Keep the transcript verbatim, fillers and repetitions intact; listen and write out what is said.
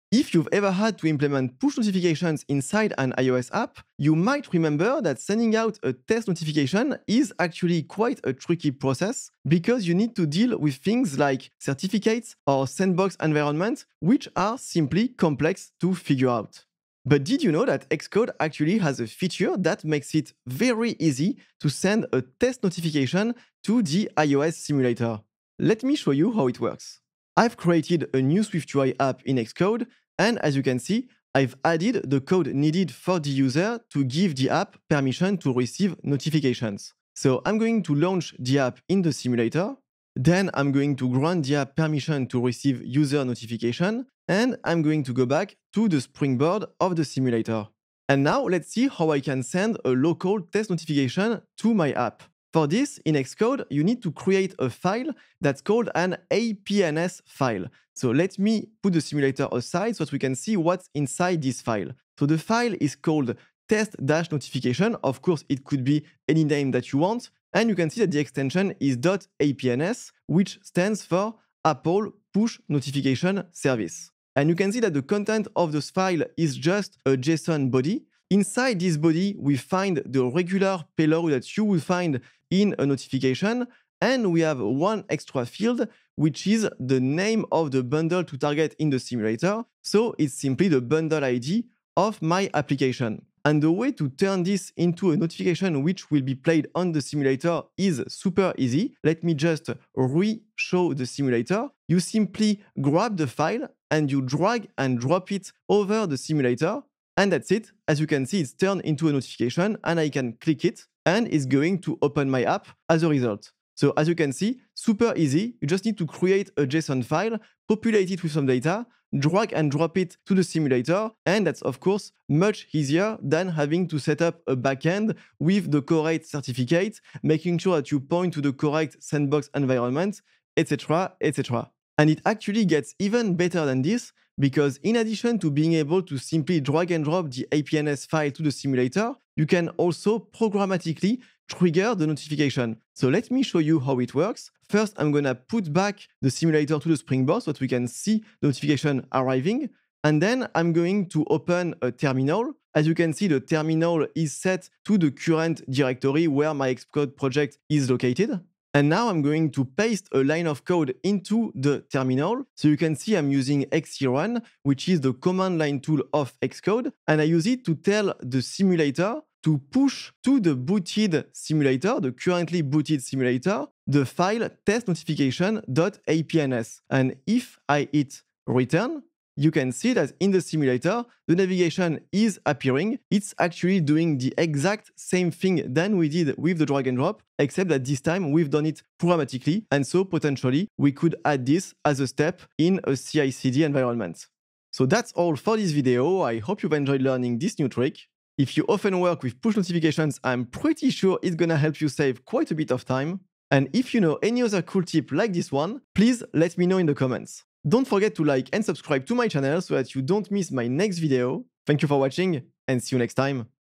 If you've ever had to implement push notifications inside an iOS app, you might remember that sending out a test notification is actually quite a tricky process because you need to deal with things like certificates or sandbox environments, which are simply complex to figure out. But did you know that Xcode actually has a feature that makes it very easy to send a test notification to the iOS simulator? Let me show you how it works. I've created a new SwiftUI app in Xcode, and as you can see, I've added the code needed for the user to give the app permission to receive notifications. So I'm going to launch the app in the simulator, then I'm going to grant the app permission to receive user notification, and I'm going to go back to the springboard of the simulator. And now let's see how I can send a local test notification to my app. For this, in Xcode, you need to create a file that's called an A P N S file. So let me put the simulator aside so that we can see what's inside this file. So the file is called test-notification. Of course, it could be any name that you want. And you can see that the extension is .apns, which stands for Apple Push Notification Service. And you can see that the content of this file is just a JSON body. Inside this body, we find the regular payload that you will find in a notification, and we have one extra field, which is the name of the bundle to target in the simulator. So it's simply the bundle I D of my application. And the way to turn this into a notification which will be played on the simulator is super easy. Let me just re-show the simulator. You simply grab the file and you drag and drop it over the simulator. And that's it. As you can see, it's turned into a notification and I can click it and it's going to open my app as a result. So as you can see, super easy. You just need to create a JSON file, populate it with some data, drag and drop it to the simulator. And that's, of course, much easier than having to set up a backend with the correct certificate, making sure that you point to the correct sandbox environment, et cetera, et cetera. And it actually gets even better than this, because in addition to being able to simply drag and drop the A P N S file to the simulator, you can also programmatically trigger the notification. So let me show you how it works. First, I'm gonna put back the simulator to the springboard so that we can see the notification arriving. And then I'm going to open a terminal. As you can see, the terminal is set to the current directory where my Xcode project is located. And now I'm going to paste a line of code into the terminal. So you can see I'm using xcrun, which is the command line tool of Xcode. And I use it to tell the simulator to push to the booted simulator, the currently booted simulator, the file test notification.apns. And if I hit return, you can see that in the simulator, the navigation is appearing. It's actually doing the exact same thing than we did with the drag and drop, except that this time we've done it programmatically. And so potentially we could add this as a step in a C I C D environment. So that's all for this video. I hope you've enjoyed learning this new trick. If you often work with push notifications, I'm pretty sure it's gonna help you save quite a bit of time. And if you know any other cool tip like this one, please let me know in the comments. Don't forget to like and subscribe to my channel so that you don't miss my next video. Thank you for watching and see you next time.